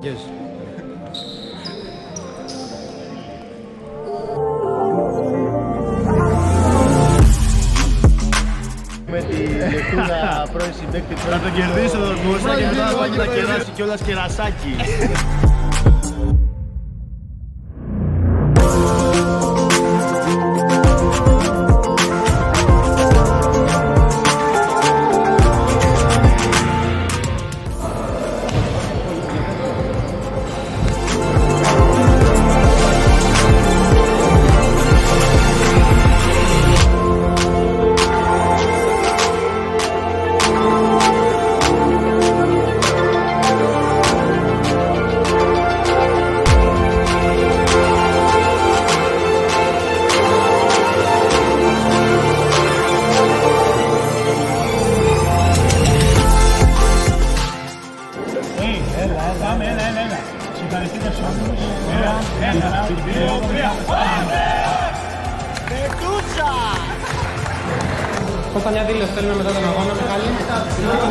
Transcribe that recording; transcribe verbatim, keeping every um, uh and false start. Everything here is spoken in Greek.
Yes. Με τη Λεκούδα πρώην συμπαίκτη. Θα τον κερδίσω τον Κώστα και μετά θα κεράσει κιόλας κερασάκι. Πάμε, έλα, έλα, έλα. Συγχαρητήρια σε όλους. Έλα, ένα, δύο, τρία. Πάμε! Πετούτσα! Κώστα, μια δήλωση θέλουμε μετά τον αγώνα, Μιχάλη.